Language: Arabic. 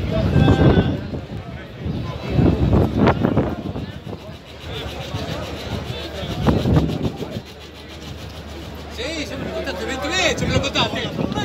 Sì, ce me lo contate, 20 metri, ce me lo contate.